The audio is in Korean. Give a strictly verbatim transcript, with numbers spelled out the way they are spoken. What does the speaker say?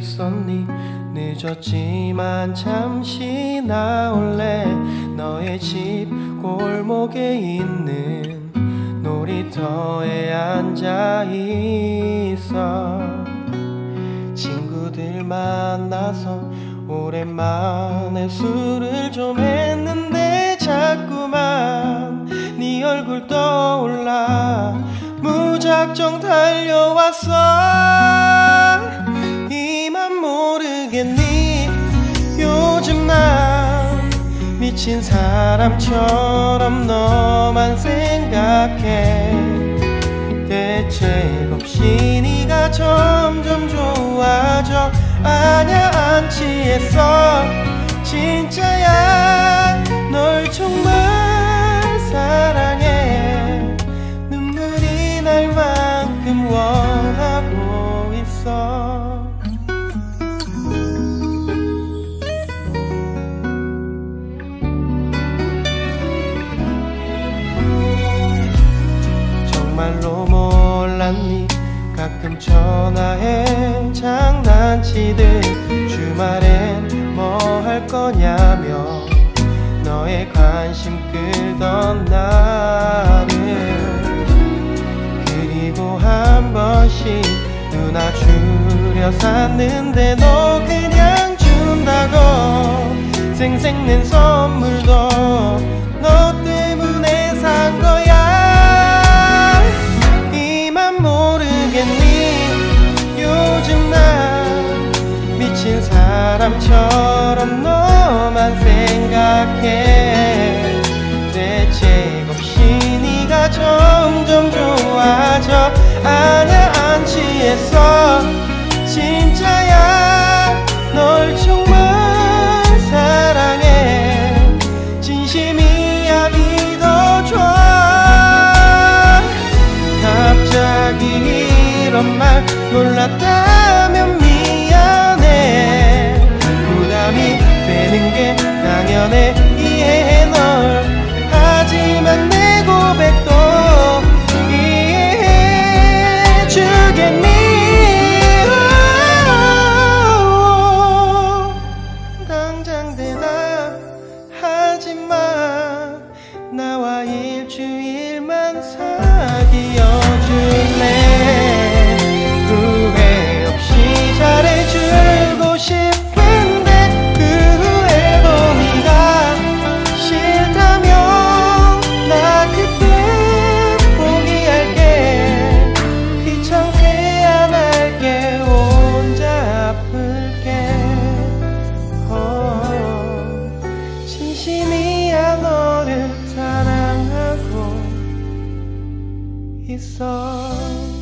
있었니? 늦었지만 잠시 나올래. 너의 집 골목에 있는 놀이터에 앉아 있어. 친구들 만나서 오랜만에 술을 좀 했는데 자꾸만 네 얼굴 떠올라 무작정 달려왔어. 이만 모르겠니? 요즘 난 미친 사람처럼 너만 생각해. 대책 없이 네가 점점 좋아져. 아냐 안 취했어. 진짜야 널 정말 사랑해. 눈물이 날 만큼 원하고 있어. 정말로 몰랐니? 가끔 전화해 장난치듯 주말엔 뭐 할 거냐며 너의 관심 끌던 나를. 그리고 한 번씩 누나 주려 샀는데 너 그냥 준다고. 생색낸 선물도 너 때문에 산 거야. 이만 모르겠니? 요즘 난 미친 사람처럼 너만 생각해. 대책 없이 네가 점점 좋아져. 아냐 안 취했어. 진짜야 널 정말 사랑해. 진심이야 믿어줘. 갑자기 이런 말 몰랐다면 미안해. 부담이 되는 게 당연해. 이해해 널. 하지만 내 고백도 이해해 주겠니? 당장 대답하지마. 나와 일주일만 사귀어줄래? 후회 없이 잘해주고 싶은데 그 후에도 네가 싫다면 나 그때 포기할게. 귀찮게 안 할게. 혼자 아플게. 어, 진심이야 너를 사랑하고 있어.